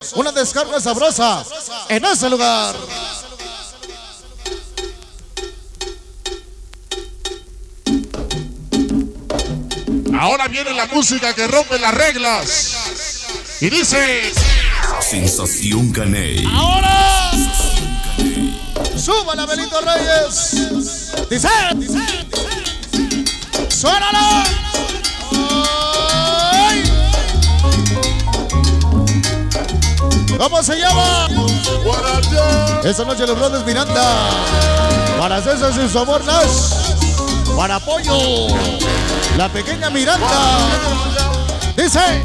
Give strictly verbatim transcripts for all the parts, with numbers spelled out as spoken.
una descarga sabrosa en ese lugar. Ahora viene la música que rompe las reglas. Y dice... Sensación Caney. Ahora súbala, Benito Reyes. Dice, suénalo. Ay. ¿Cómo se llama? Esta noche los brothers Miranda. Para César y su amor Nash. Para Pollo, la pequeña Miranda. Dice,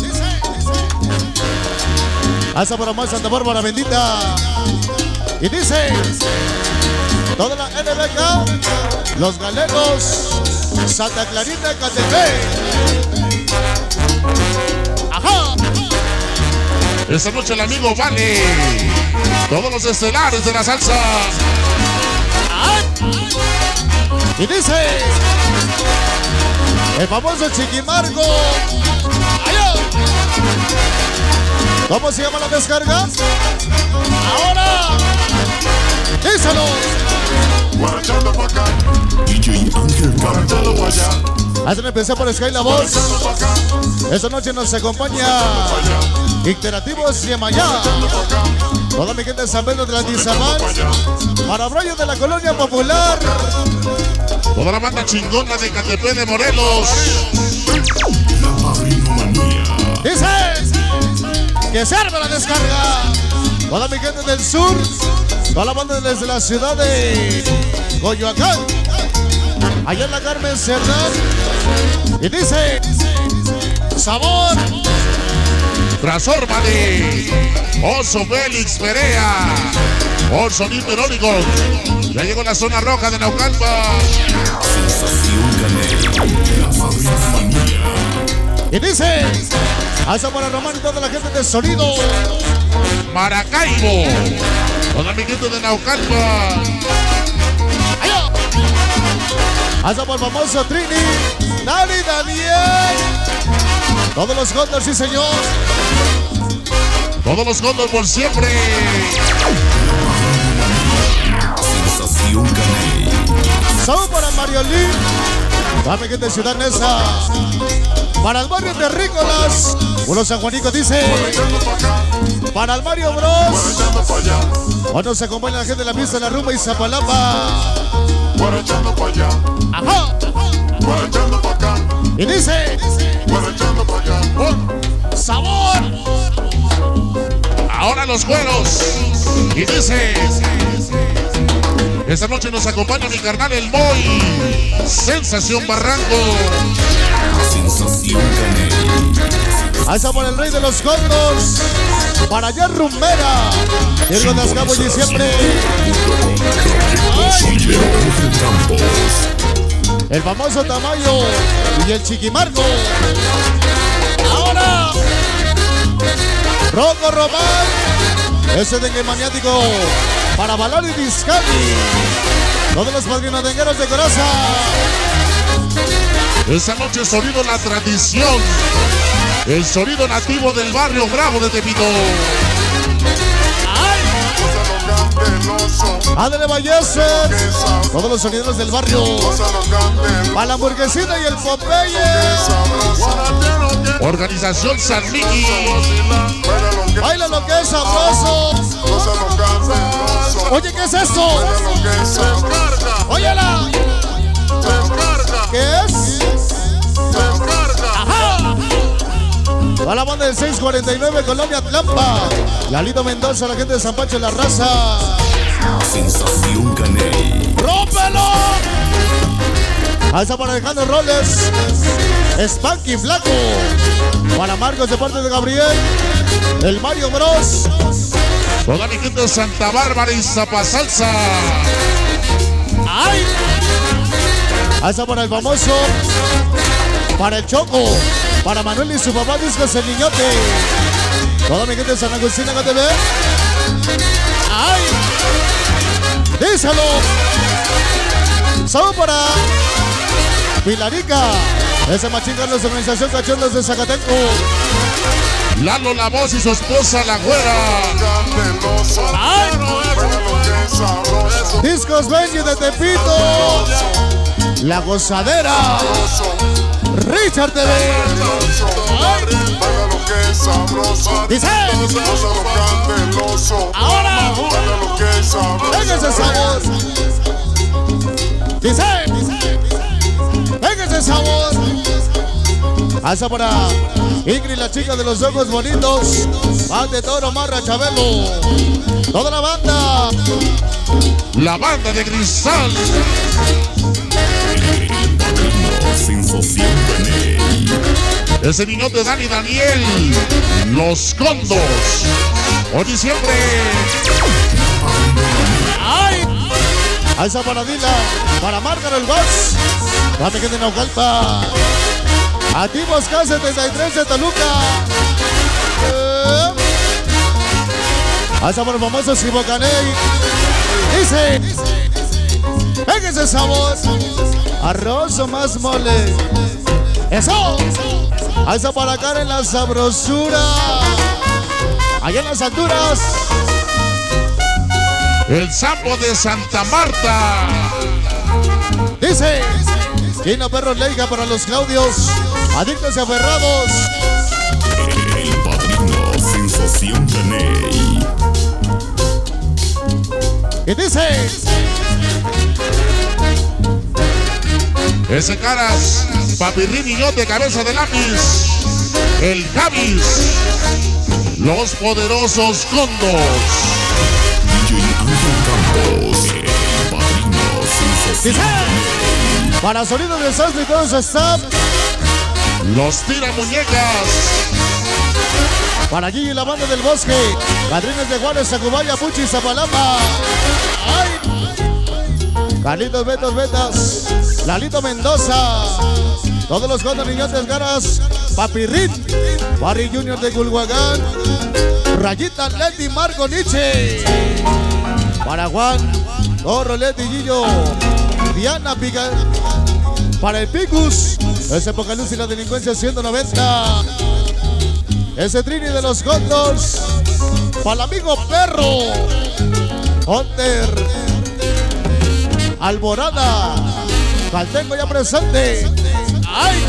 hasta para más Santa Bárbara bendita. Y dice, toda la N B K, los galenos, Santa Clarita, Catepec. Ajá. Esta noche el amigo Vale. Todos los estelares de la salsa. Y dice, el famoso Chiquimarco. ¿Cómo se llama la descarga? Ahora, díselo. D J Ángel Campos. Hacen empezar por Sky la voz. Esta noche nos acompaña Interactivos Yemayá. Toda mi gente de San Pedro de la Tizamán. Para Brollo de la Colonia Popular. Toda la banda chingona de Catepec de Morelos. La Padrinomanía. Dice que serve la descarga. Toda mi gente del sur. Toda la banda desde la ciudad de Coyoacán. Allá en la Carmen Cerdán. Y dice, sabor. Transfórmate. Oso Félix Perea. Oso Hiperónico. Ya llegó la zona roja de Naucalpa. Sensación Caney. La Padrinomanía. Y dice, hasta para Román y toda la gente de sonido. Maracaibo. Toda mi gente de Naucalpa. Allá. Hasta por el famoso Trini, Dani Daniel. Todos los Gondors, sí señor. Todos los Gondors por siempre. Sensación Caney. Salud para Mariolín. Dame gente de Ciudad Neza. Para el barrio Terrícolas. Uno San Juanico dice. Para el Mario Bros. Hoy nos acompaña la gente de la pista de la rumba y Zapalapa. Ajá. Y dice, sabor. Ahora los juegos. Y dice, esta noche nos acompaña mi carnal el Moy. Sensación Barranco. Sensación Caney. Alza por el rey de los Gondors. Para allá Rumbera. Diego de Azcabo y siempre. El famoso Tamayo y el Chiquimarco. Ahora Rocco Román. Ese dengue maniático. Para Valor y Discali. Todos los padrinos dengueros de Coraza. Esta noche sonido la tradición. El sonido nativo del barrio Bravo de Tepito. Adele Valleses. Todos los sonidos del barrio. Para la hamburguesita y el Popeye. Organización San Miki. Baila lo que es sabroso. Oye, ¿qué es esto? Óyela. ¿Qué es? Ajá. A la banda del seis cuarenta y nueve Colonia Tlampa. Lalito Mendoza, la gente de San Pancho de la Raza. Sensación Caney. ¡Rómpelo! Alza para Alejandro Roles. Spanky Flaco. Para Marcos de parte de Gabriel. El Mario Bros. Toda mi gente de Santa Bárbara y Zapasalsa. ¡Ay! Alza para el famoso. Para el Choco. Para Manuel y su papá Discos el Niñote. Toda mi gente de San Agustín, acá te ve. ¡Ay! ¡Díselo! Salud para Pilarica. Ese machín Carlos de Organización Cachondos de Zacatenco. Lalo La Voz y su esposa La Güera. ¡Ay! Discos Benji de Tepito. La Gozadera. Richard T V. ¡Ay! Dice. Ahora. Venga ese sabor. Dice. Venga ese sabor. Alza para Ingrid, la chica de los ojos bonitos. Van de Toro, Marra, Chabelo. Toda la banda. La banda de Cristal. Sensación Caney. Ese niñote Dani Daniel. Los Condos. Hoy diciembre. ¡Ay! Alza para Dila. Para Margaret Vaz. Dame que de Naucalpa. Activos K setenta y tres de Toluca. Eh. Alza por el famoso Sibocaney. Dice. Venga ese sabor. Arroz o más mole. Eso. Alza para acá en la sabrosura. Allá en las alturas. El Sapo de Santa Marta. Dice. Quina Perros Leiga para los Claudios. Adictos y aferrados. El padrino Sensación Caney. Y dice. Ese Caras. Papirrín Niñote, cabeza de lápiz. El Javis. Los poderosos Condos. D J Ángel Campos. El padrino Sensación Dice. Caney. Para sonido de Sastre y todo su staff. Los Tira Muñecas. Para Gigi y la banda del bosque. Padrines de Juárez, Tacubaya, Puchi y Zapalapa. ¡Ay! Carlitos Betos Betas. Lalito Mendoza. Todos los cuatro niñotes garas. Papirrín. Barry Junior de Culhuacán. Rayita Leti Marco Nietzsche. Para Juan. Gorro Leti Gillo. Diana Pica. Para el Picus. Ese Poca Luz y la delincuencia ciento noventa. Ese Trini de los Condors. Para el amigo Perro. Hunter. Alborada. Caltengo ya presente. ¡Ay!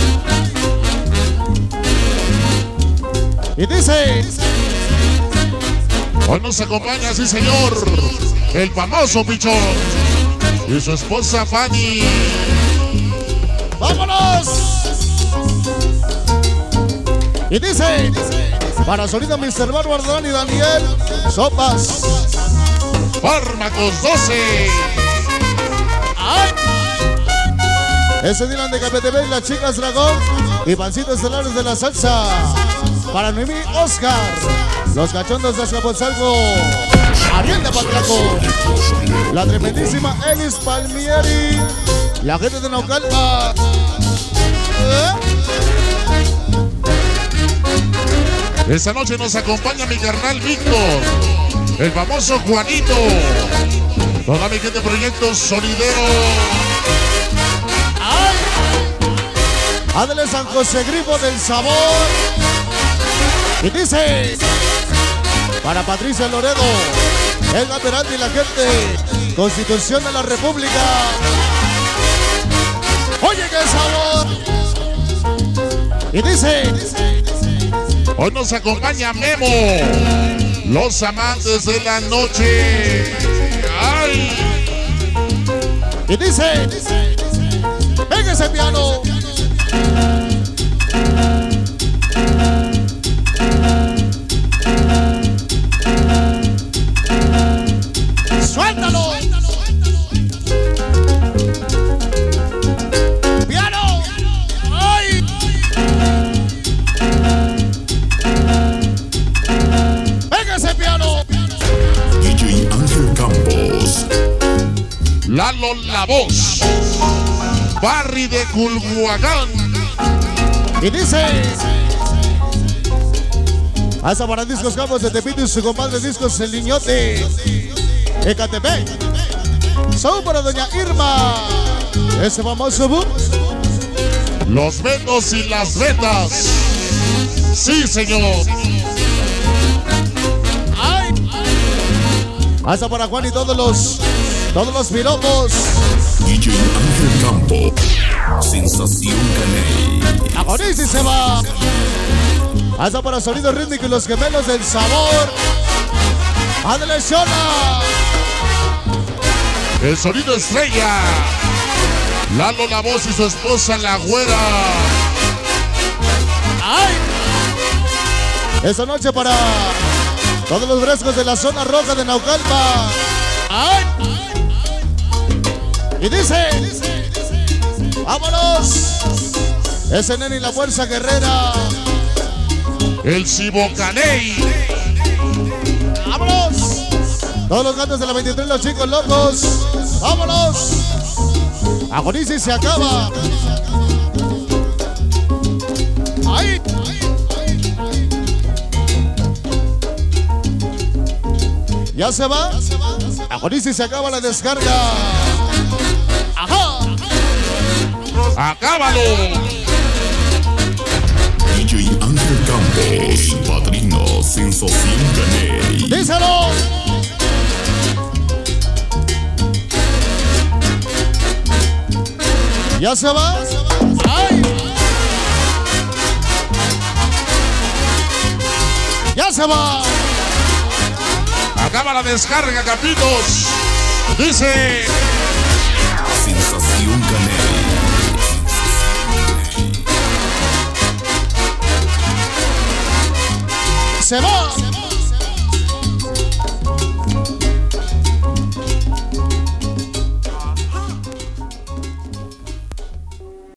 Y dice. Hoy nos acompaña, sí señor, el famoso Pichón y su esposa Fanny. ¡Vámonos! Y dice. Para sonido mister Bárbaro, Dani Daniel. Sopas. Fármacos doce. ¡Ay! Ese Dylan de K P T V y las chicas Dragón. Y Pancitos Estelares de la Salsa. Para Noemí Oscar. Los cachondos de Azcapotzalco. Ariel de Patraco. La tremendísima Elis Palmieri. La gente de Naucalpa. ¿Eh? Esta noche nos acompaña mi carnal Víctor, el famoso Juanito. Toda mi gente de Proyectos Sonidero. ¡Ay! Ándale San José Grifo del Sabor. Y dice. Para Patricia Loredo. Edgar Peralta y la gente. Constitución de la República. Oye, qué sabor. Y dice. Hoy nos acompaña Memo, los amantes de la noche. ¡Ay! Y dice. Venga ese piano. ¡Suéltalo! ¡Piano! ¡Ay! ¡Venga ese piano! D J Ángel Campos. Lalo La Voz, Barry de Culhuacán. Y dice. Hasta para Discos Campos de Tepito y su compadre Discos El Niñote. Ecatepec. Son para doña Irma. Ese famoso boom. Los Betos y las Betas. Sí, señor. Ay. Hasta para Juan y todos los, todos los piropos. D J Ángel Campo, Sensación Caney. Agoniza y se va. Hasta para sonido rítmico y los gemelos del sabor. ¡Ándale, Shola! El sonido estrella. Lalo La Voz y su esposa La Güera. ¡Ay! Esta noche para todos los frescos de la zona roja de Naucalpa. ¡Ay! Y dice, ¡vámonos! Ese nene y la fuerza guerrera. El Cibocaney. ¡Vámonos! Todos los gatos de la veintitrés, los chicos locos. ¡Vámonos! Agoniza y se acaba. ¡Ahí! ¿Ya se va? Agoniza y se acaba la descarga. ¡Ajá! ¡Acábalo! D J Ángel Campos, el padrino Sensación Caney. ¡Díselo! ¿Ya se va? ¡Ay! ¡Ya se va! Acaba la descarga, capitos. Dice. Sensación Caney. ¡Se va!